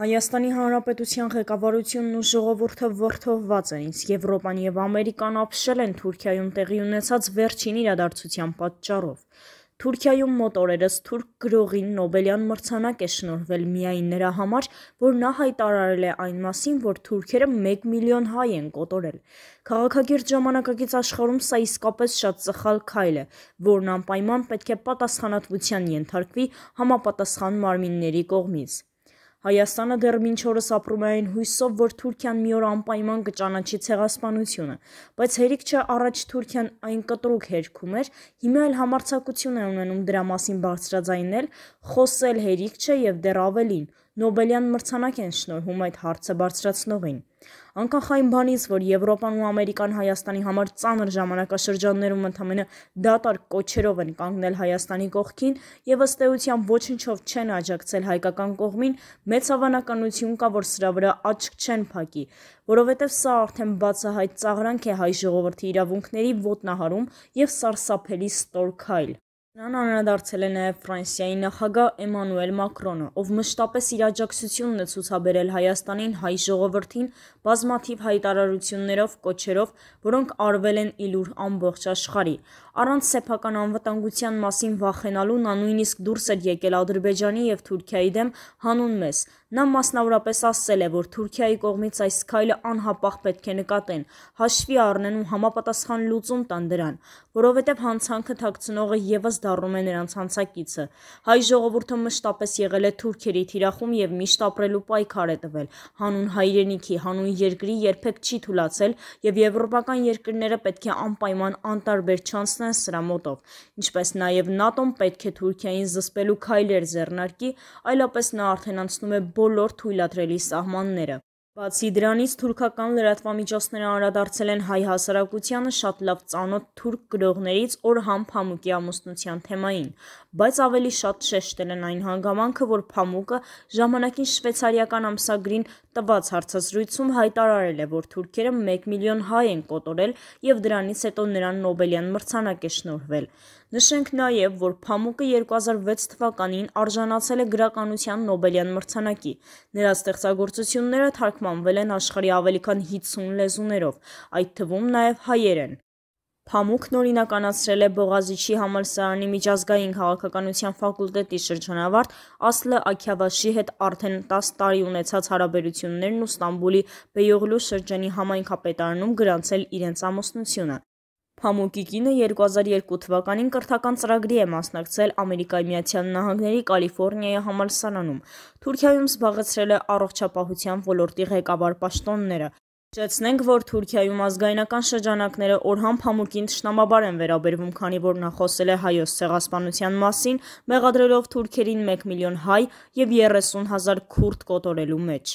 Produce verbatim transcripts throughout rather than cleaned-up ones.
Հայաստանի Հանրապետության ղեկավարությունն ու ժողովուրդը որդովված են, իսկ Եվրոպան և Ամերիկան ապշել են Թուրքիայում տեղի ունեցած վերջին իրադարձության պատճառով։ Թուրքիայում մոտ օրերս թուրք գրողին Նոբելյան մրցանակ է շնորհվել միայն նրա համար, որ նա հայտարարել է այն մասին, որ թուրքերը մեկ միլիոն հայ են կոտորել։ Քաղաքակիրթ ժամանակակից աշխարհում սա իսկապես շատ սխալ քայլ է, որն անպայման պետք է պատասխանատվության ենթարկվի համապատասխան մարմինների կողմից։ Հայաստանը դեռ մինչ օրս ապրում է այն հույսով, որ Թուրքիան մի օր անպայման կճանաչի ցեղասպանությունը, բայց հերիք չէ առաջ Թուրքիան այն կտրուկ հերքում էր, հիմա էլ համարձակություն է ունենում դրա մասին բարձրաձայնել, խոսել հերիք չէ և դեռ ավելին, Նոբելյան մրցանակ են շնորհում այդ հարցը բարձրացնողին։ Անկախ այն բանից, որ Եվրոպան ու Ամերիկան Հայաստանի համար ծանր ժամանակաշրջաններում ընդամենը դատարկ կոչերով են կանգնել Հայաստանի կողքին և ըստ էության ոչնչով չեն աջակցել հայկական կողմին, մեծ հավանականություն կա, որ սրա վրա աչք չեն փակի, որովհետև սա արդեն բացահայտ ծաղրանք է հայ ժողովրդի իրավունքների ոտնահարում և սարսափելի ստոր քայլ։ Նրան անդրադարձել է նաև Ֆրանսիայի նախագահ Էմանուել Մակրոնը, ով մշտապես իր աջակցությունն է ցուցաբերել Հայաստանին հայ ժողովրդին բազմաթիվ հայտարարություններով, կոչերով, որոնք արվել են իլուր ամբողջ աշխարհի։ Առանց սեփական անվտանգության մասին վախենալու նա նույնիսկ դուրս էր եկել Ադրբեջանի և Թուրքիայի դեմ հանուն մեզ։ Նա մասնավորապես ասել է, որ Թուրքիայի կողմից այս քայլը անհապաղ պետք է նկատեն, հաշվի առնեն ու համապատասխան լուծում տան դրան, որովհետև հանցանքը թաքցնողը ևս դառնում է նրանց հանցակիցը։ Հայ ժողովուրդը մշտապես եղել է թուրքերի թիրախում և միշտ ապրելու պայքար է տվել, հանուն հայրենիքի, հանուն երկրի երբեք չի թուլացել և եվրոպական երկրները պետք է անպայման անտարբեր չանցնեն սրա մոտով, ինչպես նաև ՆԱՏՕ-ն պետք է Թուրքիային զսպելու քայլեր ձեռնարկի, այլապես նա արդեն անցնում է բոլոր թույլատրելի սահմանները։ Բացի դրանից, թուրքական լրատվամիջոցները անդրադարձել են հայ հասարակությանը շատ լավ ծանոթ թուրք գրողներից Օրհան Փամուկի ամուսնության թեմային, բայց ավելի շատ շեշտել են այն հանգամանքը, որ Փամուկը ժամանակին շվեյցարիական ամսագրին տված հարցազրույցում հայտարարել է, որ թուրքերը մեկ միլիոն հայ են կոտորել և դրանից հետո նրան Նոբելյան մրցանակ է շնորհվել։ Նշենք նաև, որ Փամուկը երկու հազար վեց թվականին արժանացել է գրականության Նոբելյան մրցանակի։ Նրա ստեղծագործությունները թարգմանվել են աշխարհի ավելի քան հինգսուն լեզուներով, այդ թվում նաև հայերեն։ Փամուկն օրինականացրել է Բողազիչի համալսարանի միջազգային քաղաքականության ֆակուլտետի շրջանավարտ Ասլը Աքյավաշի հետ արդեն տասը տարի ունեցած հարաբերություններն ու Ստամբուլի Բեյողլու շրջանի համայնքապետարանում գրանցել իրենց ամուսնությունը։ Փամուկի կինը երկու հազար երկու թվականին կրթական ծրագրի է մասնակցել Ամերիկայի Միացյալ Նահանգների Կալիֆոռնիայի համալսարանում։ Թուրքիայում զբաղեցրել է առողջապահության ոլորտի ղեկավար պաշտոնները։ Հիշեցնենք, որ Թուրքիայում ազգայնական շրջանակները Օրհան Փամուկին թշնամաբար են վերաբերվում, քանի որ նա խոսել է հայոց ցեղասպանության մասին, մեղադրելով թուրքերին մեկ միլիոն հայ և երեսուն հազար քուրդ կոտորելու մեջ։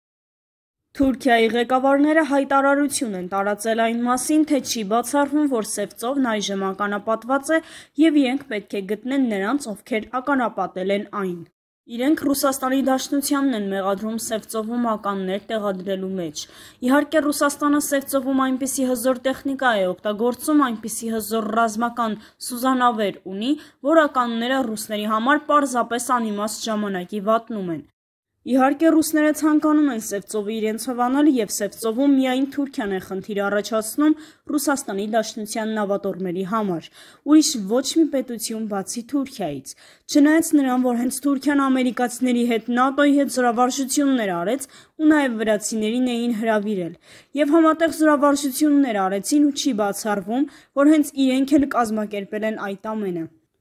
Թուրքիայի ղեկավարները հայտարարություն են տարածել այն մասին, թե չի բացառվում, որ Սև ծովն այժմ ականապատված է և իրենք պետք է գտնեն նրանց, ովքեր ականապատել են այն։ Իրենք Ռուսաստանի Դաշնությանն են մեղադրում Սև ծովում ականներ տեղադրելու մեջ։ Իհարկե Ռուսաստանը Սև ծովում այնպիսի հզոր տեխնիկա է օգտագործում, այնպիսի հզոր ռազմական սուզանավեր ունի, որ ականները ռուսների համար պարզապես անիմաստ ժամանակի վատնում են։ Իհարկե ռուսները ցանկանում են Սև ծովը իրենց հովանալ և Սև ծովում միայն Թուրքիան է խնդիր առաջացնում Ռուսաստանի Դաշնության նավատորմերի համար, ուրիշ ոչ մի պետություն բացի Թուրքիայից։ Չնայած նրան, որ հենց Թուրքիան ամերիկացիների հետ ՆԱՏՕ-ի հետ զորավարժություններ արեց ու նաև վրացիներին էին հրավիրել, և համատեղ զորավարժություններ արեցին ու չի բացառվում, որ հենց իրենք էլ կազմակերպել են այդ ամենը։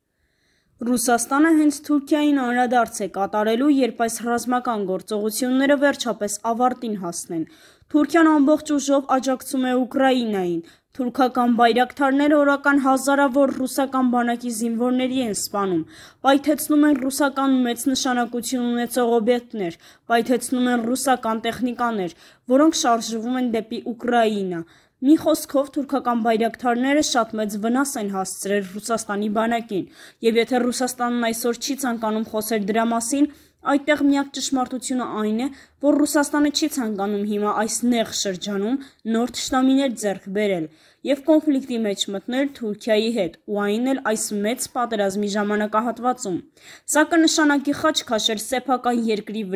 Ռուսաստանը հենց Թուրքիային անդրադարձ է կատարելու, երբ այս ռազմական գործողությունները վերջապես ավարտին հասնեն։ Թուրքիան ամբողջ ուժով աջակցում է Ուկրաինային։ Թուրքական բայրակթարները օրական հազարավոր ռուսական բանակի զինվորների են սպանում, պայթեցնում են ռուսական մեծ նշանակություն ունեցող օբյեկտներ, պայթեցնում են ռուսական տեխնիկաներ, որոնք շարժվում են դեպի Ուկրաինա։ Մի խոսքով թուրքական բայրակթարները շատ մեծ վնաս են հասցրել Ռուսաստանի բանակին, և եթե Ռուսաստանն այսօր չի ցանկանում խոսել դրա մասին, այդտեղ միակ ճշմարտությունը այն է, որ Ռուսաստանը չի ցանկանում հիմա այս նեղ շրջանում նոր թշնամիներ ձեռք բերել և կոնֆլիկտի մեջ մտնել Թուրքիայի հետ, ու այն էլ այս մեծ պատերազմի ժամանակահատվածում։ Սա կնշանակի խաչ քաշել սեփական երկրի վրա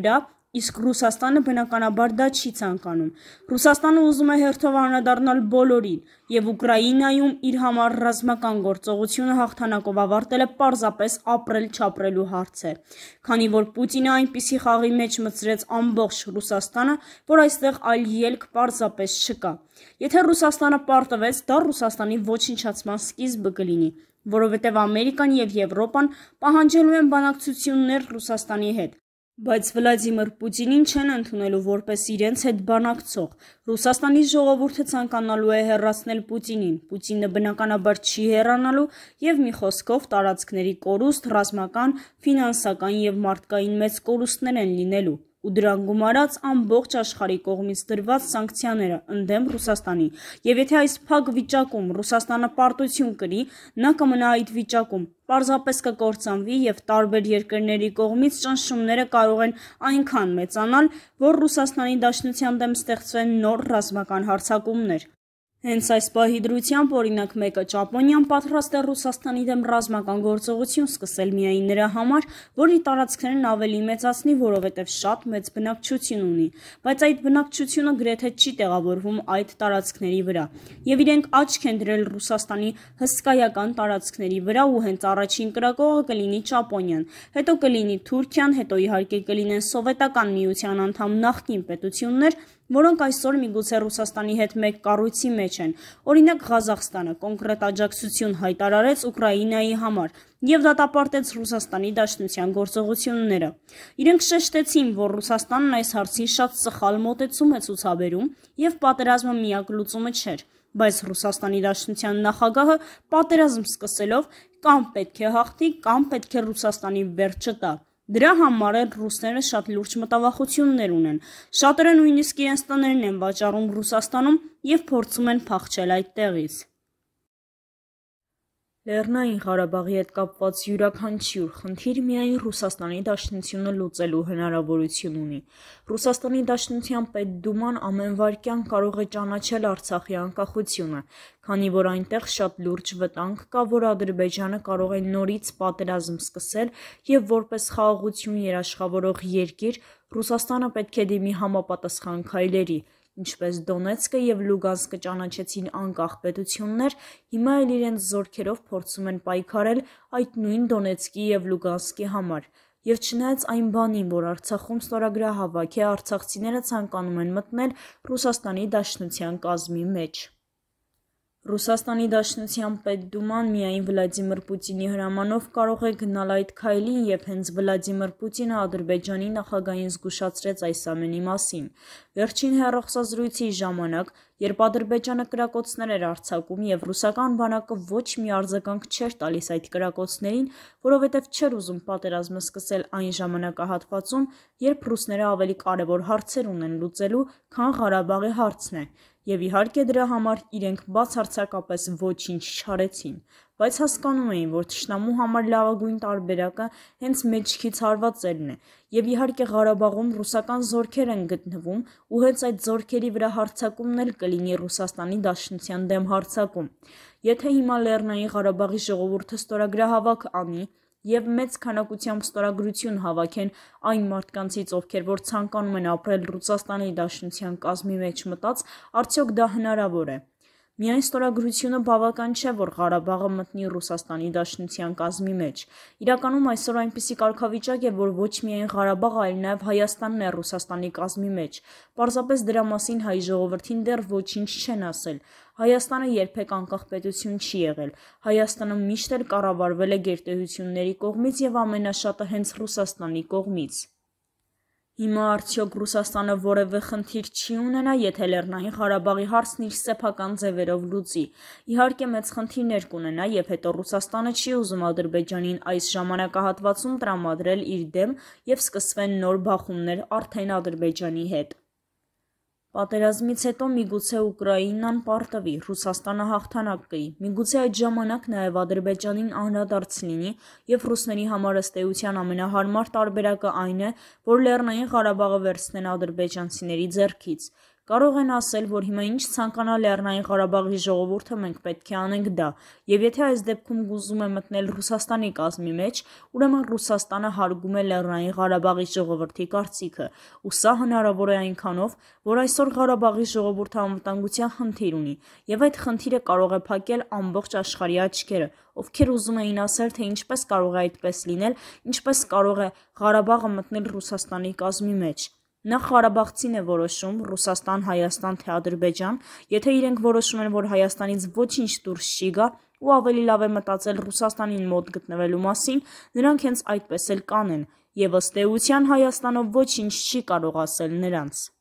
իսկ Ռուսաստանը բնականաբար դա չի ցանկանում։ Ռուսաստանը ուզում է հերթով անդրադառնալ բոլորին, եւ Ուկրաինայում իր համար ռազմական գործողությունը հաղթանակով ավարտելը պարզապես ապրել-չապրելու հարց է, քանի որ Պուտինը այնպիսի խաղի մեջ մտցրեց ամբողջ Ռուսաստանը, որ այստեղ այլ ելք պարզապես չկա։ Եթե Ռուսաստանը պարտվեց, դա Ռուսաստանի ոչնչացման սկիզբը կլինի, որովհետև Ամերիկան եւ Եվրոպան պահանջելու են բանակցություններ Ռուսաստանի հետ, բայց Վլադիմիր Պուտինին չեն ընդունելու որպես իրենց հետ բանակցող։ Ռուսաստանի ժողովուրդը ցանկանալու է հեռացնել Պուտինին, Պուտինը բնականաբար չի հեռանալու եւ մի խոսքով տարածքների կորուստ, ռազմական, ֆինանսական եւ մարդկային մեծ կորուստներ են լինելու ու դրան գումարած ամբողջ աշխարհի կողմից դրված սանկցիաները ընդդեմ Ռուսաստանի, եւ եթե այս փակ վիճակում Ռուսաստանը պարտություն կրի, նա կմնա այդ վիճակում, պարզապես կկործանվի եւ տարբեր երկրների կողմից ճնշումները կարող են այնքան մեծանալ, որ Ռուսաստանի Դաշնության դեմ ստեղծվեն նոր ռազմական հարձակումներ։ Հենց այս պահի դրությամբ օրինակ մեկը Ճապոնիան պատրաստ է Ռուսաստանի դեմ ռազմական գործողություն սկսել միայն նրա համար, որ իր տարածքներն ավելի մեծացնի, որովհետև շատ մեծ բնակչություն ունի, բայց այդ բնակչությունը գրեթե չի տեղավորվում այդ տարածքների վրա, եւ իրենք աչք են դրել Ռուսաստանի հսկայական տարածքների վրա ու հենց առաջին կրակողը կլինի Ճապոնիան, հետո կլինի Թուրքիան, հետո իհարկե կլինեն Սովետական միության անդամ նախկին պետություններ, որոնք այսօր միգուցե Ռուսաստանի հետ մեկ կառույցի մեջ են։ Օրինակ Ղազախստանը կոնկրետ աջակցություն հայտարարեց Ուկրաինայի համար եւ դատապարտեց Ռուսաստանի Դաշնության գործողությունները։ Իրենք շեշտեցին, որ Ռուսաստանն այս հարցին շատ սխալ մոտեցում է ցուցաբերում եւ պատերազմը միակ լուծումը չէր, բայց Ռուսաստանի Դաշնության նախագահը պատերազմ սկսելով կամ պետք է հաղթի, կամ պետք է Ռուսաստանի վերջը տա։ Դրա համար էլ ռուսները շատ լուրջ մտավախություններ ունեն, շատերը նույնիսկ իրենց տներն են վաճառում Ռուսաստանում եւ փորձում են փախչել այդտեղից։ Լեռնային Ղարաբաղի հետ կապված յուրաքանչյուր խնդիր միայն Ռուսաստանի Դաշնությունը լուծելու հնարավորություն ունի։ Ռուսաստանի Դաշնության Պետդուման ամեն վայրկյան կարող է ճանաչել Արցախի անկախությունը, քանի որ այնտեղ շատ լուրջ վտանգ կա, որ Ադրբեջանը կարող է նորից պատերազմ սկսել եւ որպես խաղաղություն երաշխավորող երկիր Ռուսաստանը պետք է դիմի համապատասխան քայլերի, ինչպես Դոնեցկը եւ Լուգանսկը ճանաչեցին անկախ պետություններ, հիմա էլ իրենց զորքերով փորձում են պայքարել այդ նույն Դոնեցկի եւ Լուգանսկի համար։ Եվ չնայած այն բանին, որ Արցախում ստորագրահավաք է, արցախցիները ցանկանում են մտնել Ռուսաստանի Դաշնության կազմի մեջ։ Ռուսաստանի Դաշնության Պետդուման միայն Վլադիմիր Պուտինի հրամանով կարող է գնալ այդ քայլին եւ հենց Վլադիմիր Պուտինը Ադրբեջանի նախագահին զգուշացրեց այս ամենի մասին։ Վերջին հեռախոսազրույցի ժամանակ, երբ Ադրբեջանը կրակոցներ էր արձակում եւ ռուսական բանակը ոչ մի արձագանք չէր տալիս այդ կրակոցներին, որովհետեւ չէր ուզում պատերազմը սկսել այն ժամանակահատվածում, երբ ռուսները ավելի կարևոր հարցեր ունեն լուծելու, քան Ղարաբաղի հարցն է։ Եվ իհարկե դրա համար իրենք բացարձակապես ոչինչ չարեցին, բայց հասկանում էին, որ թշնամու համար լավագույն տարբերակը հենց մեջքից հարվածելն է, եւ իհարկե Ղարաբաղում ռուսական զորքեր են գտնվում, ու հենց այդ զորքերի վրա հարձակումն էլ կլինի Ռուսաստանի Դաշնության դեմ հարձակում։ Եթե հիմա Լեռնային Ղարաբաղի ժողովուրդը ստորագրահավաք անի եւ մեծ քանակությամբ ստորագրություն հավաքեն այն մարդկանցից, ովքեր որ ցանկանում են ապրել Ռուսաստանի Դաշնության կազմի մեջ մտած, արդյոք դա հնարավոր է։ Միայն ստորագրությունը բավական չէ, որ Ղարաբաղը մտնի Ռուսաստանի Դաշնության կազմի մեջ։ Իրականում այսօր այնպիսի կարգավիճակ է, որ ոչ միայն Ղարաբաղը, այլ նաև Հայաստանն է Ռուսաստանի կազմի մեջ։ Պարզապես դրա մասին հայ ժողովրդին դեռ ոչինչ չեն ասել։ Հայաստանը երբեք անկախ պետություն չի եղել։ Հայաստանը միշտ էլ կառավարվել է գերտերությունների կողմից եւ ամենաշատը հենց Ռուսաստանի կողմից։ Հիմա արդյոք Ռուսաստանը որևէ խնդիր չի ունենա, եթե Լեռնային Ղարաբաղի հարցն իր սեփական ձևերով լուծի։ Իհարկե մեծ խնդիրներ կունենա, եւ հետո Ռուսաստանը չի ուզում Ադրբեջանին այս ժամանակահատվածում տրամադրել իր դեմ եւ սկսվեն նոր բախումներ արդեն Ադրբեջանի հետ։ Պատերազմից հետո միգուցե Ուկրաինան պարտվի, Ռուսաստանը հաղթանակ կրի, միգուցե այդ ժամանակ նաև Ադրբեջանին անդրադարձ լինի եւ ռուսների համար ըստ էության ամենահարմար տարբերակը այն է, որ Լեռնային Ղարաբաղը վերցնեն ադրբեջանցիների ձեռքից։ Կարող են ասել, որ հիմա ինչ ցանկանա Լեռնային Ղարաբաղի ժողովուրդը, մենք պետք է անենք դա, եւ եթե այս դեպքում ուզում է մտնել Ռուսաստանի կազմի մեջ, ուրեմն Ռուսաստանը հարգում է Լեռնային Ղարաբաղի ժողովրդի կարծիքը, ու սա հնարավոր է այնքանով, որ այսօր Ղարաբաղի ժողովուրդը անվտանգության խնդիր ունի, եւ այդ խնդիրը կարող է փակել ամբողջ աշխարհի աչքերը, ովքեր ուզում էին ասել, թե ինչպես կարող է այդպես լինել, ինչպես կարող է Ղարաբաղը մտնել Ռուսաստանի կազմի մեջ։ Նախ Ղարաբաղցին է որոշում Ռուսաստան, Հայաստան, թե Ադրբեջան, եթե իրենք որոշում են, որ Հայաստանից ոչինչ դուրս չի գա ու ավելի լավ է մտածել Ռուսաստանին մոտ գտնվելու մասին, նրանք հենց այդպես էլ կանեն, եւ ըստ էության Հայաստանով ոչինչ չի կարող ասել նրանց։